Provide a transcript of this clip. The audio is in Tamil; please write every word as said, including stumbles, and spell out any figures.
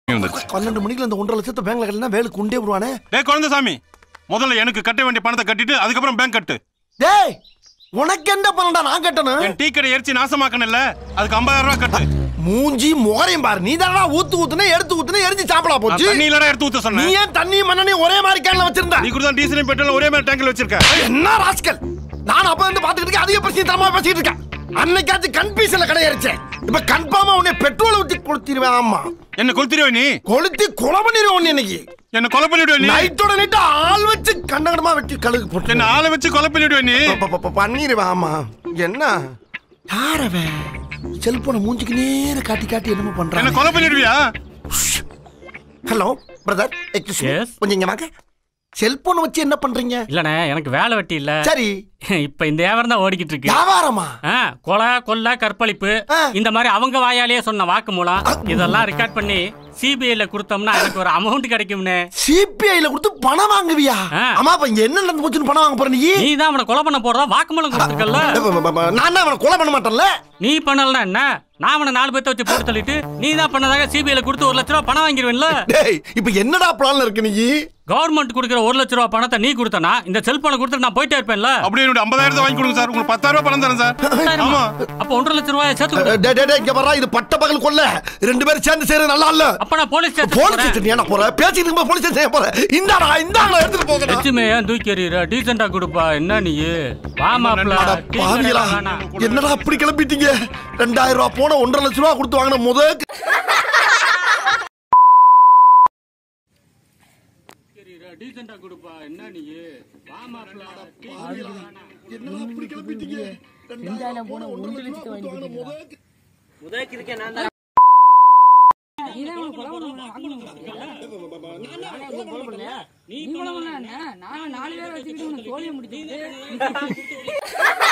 பன்னெண்டு மணிக்கு அந்த ஒன்றரை லட்சத்தை பேங்க்ல கட்டினா வேலை கொண்டே வருவானே. டேய் குழந்தைசாமி, முதல்ல எனக்கு கட்ட வேண்டிய பணத்தை கட்டிட்டு அதுக்கப்புறம் பேங்க் கட்டு. டேய் உனக்கு என்ன பண்ணடா நான் கட்டணும்? என் டீ கடை எரிச்சு நாசமாக்கணும்ல, அதுக்கு ஐம்பதாயிரம் ரூபாய் கட்டு. மூஞ்சி முகரையும் பாரு, நீ தானடா ஊத்து ஊத்துனே எடுத்து ஊத்துனே எரிஞ்சு சாப்பிடா போச்சு. தண்ணி இல்லடா எடுத்து ஊத்த சொன்னேன். நீ ஏன் தண்ணி மண்ணெண்ணெய் ஒரே மாதிரி கேன்ல வச்சிருந்த? நீ கூட டீசல் பெட்ரோல் ஒரே மாதிரி டேங்க்ல வச்சிருக்க. என்ன ராஸ்கல், நான் அப்ப வந்து பாத்துக்கிட்டு இருக்கேன், அதிக பிரச்சனை தரமா பேசிட்டு இருக்கேன். அன்னைக்காச்சும் கன்ஃபியூஷன்ல கடை எரிச்சேன், இப்ப கன்ஃபார்மா உன்னை பெட்ரோல் ஊத்தி கொளுத்திடுவேன். ஆமா என்ன கொளுத்திடுவே? நீ கொளுத்தி கொலை பண்ணிடுவேன். இன்னைக்கு என்ன கொலை பண்ணிடுவே? நீ நைட்டோட நைட்டு ஆள் வச்சு கண்டகடமா வெட்டி கழுகு போட்டு என்ன ஆளை வச்சு கொலை பண்ணிடுவே? நீ பண்ணிடுவேன். ஆமா என்ன யாரவன் செல்போனை மூஞ்சிக்கு நேர காட்டி காட்டி என்னமோ பண்றான். என்ன கொலை பண்ணிடுவியா? ஹலோ பிரதர், எக்ஸ்கியூஸ் கொஞ்சம் இங்க வாங்க. செல்போன் வச்சு என்ன பண்றீங்க? இல்லண்ணே, எனக்கு வேலை வெட்டி இல்ல. சரி, இப்ப இந்த வியாபாரம் தான் ஓடிக்கிட்டு இருக்கு. வியாபாரமா? கொலை கொள்ளை கற்பழிப்பு இந்த மாதிரி அவங்க வாயாலேயே சொன்ன வாக்கு மூலம் இதெல்லாம் ரெக்கார்ட் பண்ணி சிபிஐல கொடுத்தோம்னா எனக்கு ஒரு அமௌண்ட் கிடைக்கும்னே. சிபிஐல கொடுத்து பணம் வாங்குவியா? ஆமா, அப்ப இங்க என்ன நடந்து போச்சுன்னு பணம் வாங்க போற நீ? நீ தான் அவனை கொலை பண்ண போறதா வாக்குமூலம் கொடுத்துக்கல. நான் அவனை கொலை பண்ண மாட்டேன்ல. நீ பண்ணலன்னா என்ன? நான் அவனை நாலு பேர்த்த வச்சு போட்டு தள்ளிட்டு நீ தான் பண்ணதாக சிபிஐல கொடுத்து ஒரு லட்ச ரூபா பணம் வாங்கிடுவேன்ல. டேய் இப்ப என்னடா பிளான்ல இருக்கு நீ? கவர்மெண்ட் கொடுக்குற ஒரு லட்ச ரூபா பணத்தை நீ கொடுத்தனா இந்த செல்போனை கொடுத்து நான் போயிட்டே இருப்பேன்ல. அப்படியே ஐம்பதாயிரத்தை வாங்கி கொடுங்க சார், உங்களுக்கு பத்தாயிரம் ரூபாய் பணம் தரேன் சார். ஆமா, அப்ப ஒன்றரை லட்ச ரூபாய் சேர்த்து. டேய் டேய் இங்க வரா, இது பட்ட பகல் கொல்ல, ரெண்டு பேரும் சேர்ந்து செய்யறது நல்லா இல்ல. அப்ப நான் போலீஸ் ஸ்டேஷன் போலீஸ் ஸ்டேஷன் ஏனா போற? பேசிட்டு இருக்கும்போது போலீஸ் ஸ்டேஷன் போற? இந்தாடா இந்தாடா எடுத்து போங்கடா. லட்சுமே ஏன் தூக்கி எறியற? டீசன்ட்டா கொடுப்பா. என்ன நீ வா மாப்ள. பாவிகளா, என்னடா அப்படி கிளம்பிட்டீங்க? ரெண்டாயிரம் ரூபாய் போன ஒன்றரை லட்ச ரூபாய் கொடுத்து வாங்கின முத டீசன்ட்டா கொடுப்பா. என்ன நீ வா மாப்ள. என்னடா அப்படி கிளம்பிட்டீங்க? ரெண்டாயிரம் போன ஒன்றரை லட்சத்தை வாங்கிட்டீங்க. முதல்ல இருக்கேன் நான் தான். நீ தான் கொலை பண்ண நீ கொலை பண்ண நான் நாலு பேரை வச்சுக்கிட்டு உனக்கு தோல்வியை முடிச்சுக்கிட்டு